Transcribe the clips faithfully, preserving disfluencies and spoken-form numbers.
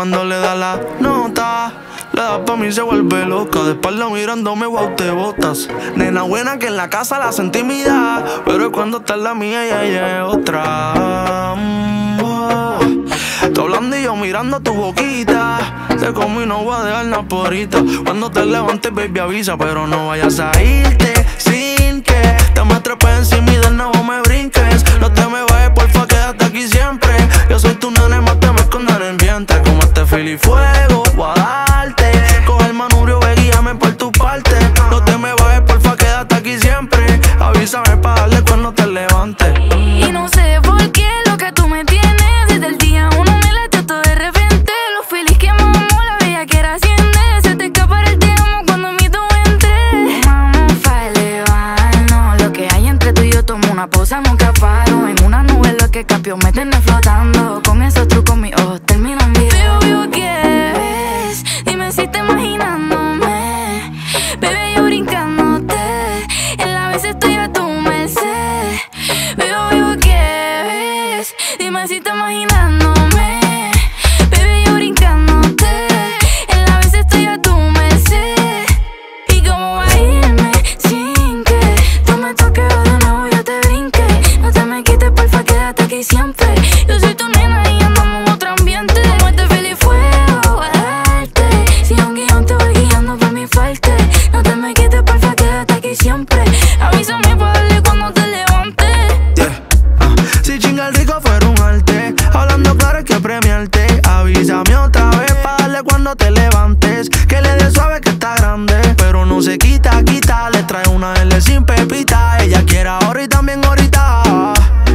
cuando le da la nota, le da pa' mí se vuelve loca. De espalda mirándome, wow, te botas. Nena buena que en la casa la sentí intimidad, pero cuando está en la mía ya es otra. mm, oh. Tú hablando y yo mirando tu boquita. Te como y no voy a dejar nada por ahorita. Cuando te levantes, baby, avisa, pero no vayas a irte sin que te me trepes encima y de nuevo me brinques. No te me vayas, porfa, quédate aquí siempre. Yo soy tu nene, más te me escondan en vientre. Como este fili fuego, voy a darte. Coge el manubrio, ve, guíame por tu parte. No te me vayas, porfa, quédate aquí siempre. Avísame pa' darle cuando te levantes. Y no sé por qué lo que tú me tienes. Desde el día uno me late todo de repente. Los feliz que mamamos, la bella que era asciende. Se te escapa el te amo cuando mi tú entre. Vamos pa' elevarnos. Lo que hay entre tú y yo, tomo una pausa, nunca paro. En una nube lo que cambió me tiene flotando. Con esos trucos mis ojos terminan bien. Veo, veo que ves. Dime si estás imaginándome. Bebé, yo brincándote. En la vez estoy a tu merced. Veo, veo que ves. Dime si estás imaginándome. Bebé, yo brincándote. En la vez estoy a tu merced. Y cómo va a irme sin que tú me toques o de nuevo yo te brinque. No te me quites, porfa, quédate aquí siempre. Yo soy tu nena y andamos en otro ambiente. Como este feliz fuego a darte. Si un guión te voy guiando por mi falta. No te me quites, porfa, quédate aquí siempre. Avísame pa' darle cuando te levantes. Yeah. Ah. Si chingar rico fuera un arte, hablando claro hay que premiarte. Avísame otra vez pa' darle cuando te levantes. Que le dé suave que está grande, pero no se quita, quita. Le trae una L sin pepita. Ella quiere ahora y también ahorita. Ah.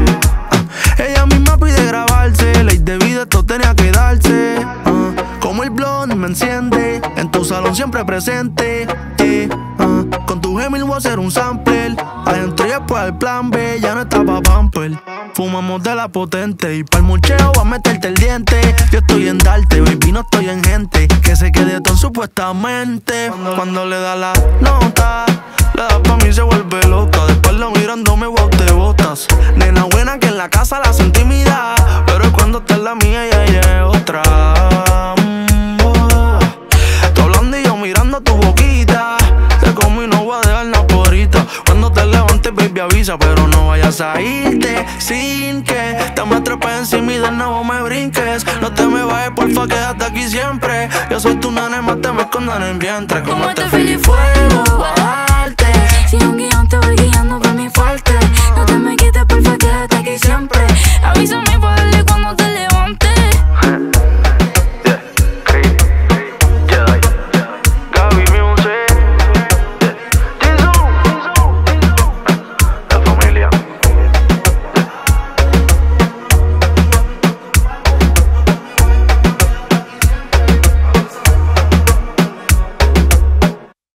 Ella misma pide grabarse. Ley de vida esto tenía que darse. Ah. Como el blonde me enciende, en tu salón siempre presente. Yeah. Ah. Con tu Gemini voy a hacer un sampler. Adentro y después el plan B, ya no está pa' pamper. Fumamos de la potente y pa'l mucheo voy a meterte el diente. Yo estoy en darte, baby, no estoy en gente que se quede tan supuestamente. Cuando, cuando le da la nota, le da pa' mí se vuelve loca. De espalda mirándome, wow, te botas. Nena buena que en la casa la sentí intimidad, pero cuando está en la mía ya es otra. mm, oh. Tú hablando y yo mirando tu boquita. Te como y no voy a dejar nada por ahorita. Cuando te levantes, baby, avisa, pero no vayas a irte sin que te me trepes encima y de nuevo me brinques. No te me vayas, porfa, quédate aquí siempre. Yo soy tu nene, más te me escondan en vientre. Como, Como este este feliz feliz fuego. fuego.